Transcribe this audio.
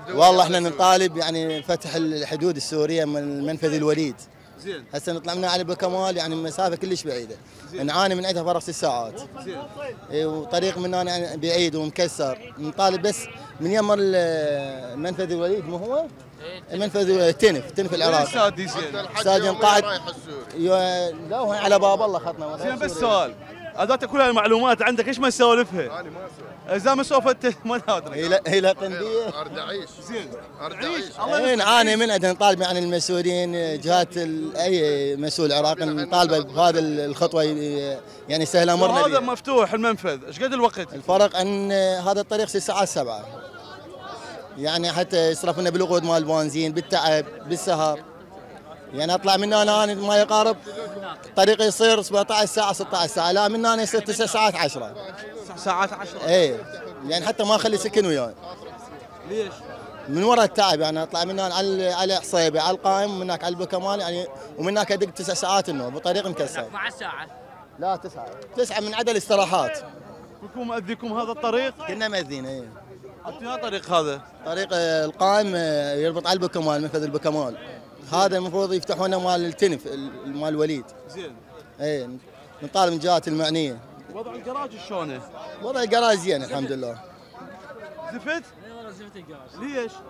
والله احنا نطالب يعني فتح الحدود السوريه من منفذ الوليد. زين. هسه نطلع من علي بكمال يعني مسافه كلش بعيده. نعاني من عندها فرق 6 ساعات. زين. وطريق من هنا يعني بعيد ومكسر. نطالب بس من يمر منفذ الوليد مو هو؟ منفذ تنف العراقي. سادي زين. سادي قاعد لا هو على باب الله خطنا. زين بس سؤال، هذا كل المعلومات عندك ايش ما تسولفها؟ انا ما اسوي. اذا ما سولفت ما ادري. هي قنديه. ارد اعيش. زين. ارد الله نعاني من عندنا نطالب يعني المسؤولين جهات اي مسؤول عراقي نطالبه بهذه الخطوه يعني يسهل امرنا. هذا مفتوح المنفذ، ايش قد الوقت؟ الفرق ان هذا الطريق 6 ساعات 7 يعني حتى يصرف لنا بالوقود مال البنزين بالتعب بالسهر. يعني اطلع من هنا ما يقارب الطريق يصير 17 ساعه 16 ساعه، لا من هنا يصير 9 ساعات 10. 9 ساعات 10. اي يعني حتى ما اخلي سكن وياي. ليش؟ من وراء التعب يعني اطلع من هنا على حصيبه على القائم ومن هناك على البكمال يعني ومن هناك ادق 9 ساعات النوم بطريق مكسر. 12 ساعه. لا 9 من عدد الاستراحات. كلكم مأذيكم هذا الطريق؟ كنا مأذين اي. انتوا طريق هذا؟ طريق القائم يربط على البكمال منفذ البكمال. هذا المفروض يفتحونه مال التنف مال الوليد. زين. اي نطالب من الجهات المعنيه. وضع الجراج شلونه؟ وضع الجراج زين الحمد لله. زفت؟ والله زفت الجراج. ليش؟